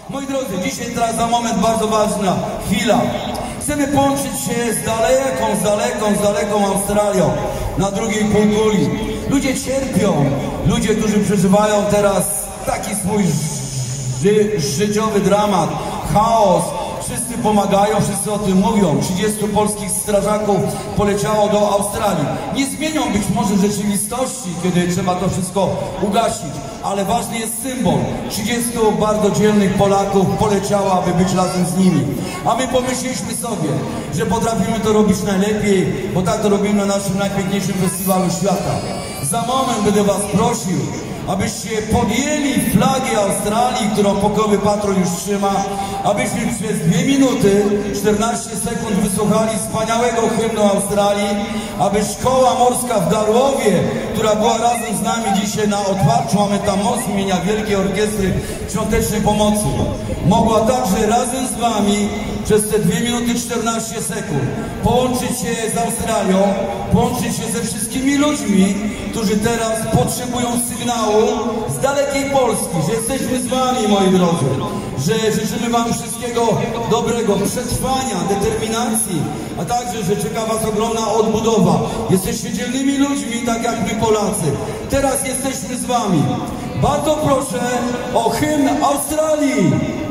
Moi drodzy, dzisiaj teraz za moment bardzo ważna chwila. Chcemy połączyć się z daleką Australią na drugiej półkuli. Ludzie cierpią, ludzie, którzy przeżywają teraz taki swój życiowy dramat, chaos. Wszyscy pomagają, wszyscy o tym mówią. 30 polskich strażaków poleciało do Australii. Nie zmienią być może rzeczywistości, kiedy trzeba to wszystko ugasić, ale ważny jest symbol. 30 bardzo dzielnych Polaków poleciało, aby być razem z nimi. A my pomyśleliśmy sobie, że potrafimy to robić najlepiej, bo tak to robimy na naszym najpiękniejszym festiwalu świata. Za moment będę was prosił, abyście podjęli flagę Australii, którą pokojowy patrol już trzyma, abyśmy przez 2 minuty, 14 sekund wysłuchali wspaniałego hymnu Australii, aby Szkoła Morska w Darłowie, która była razem z nami dzisiaj na otwarciu, mamy tam most imienia Wielkiej Orkiestry Świątecznej Pomocy, mogła także razem z wami przez te 2 minuty 14 sekund połączyć się z Australią, połączyć się ze wszystkimi ludźmi, którzy teraz potrzebują sygnału z dalekiej Polski, że jesteśmy z wami, moi drodzy, że życzymy wam wszystkiego dobrego, przetrwania, determinacji, a także, że czeka was ogromna odbudowa. Jesteście dzielnymi ludźmi, tak jak my Polacy. Teraz jesteśmy z wami. Bardzo proszę o hymn Australii.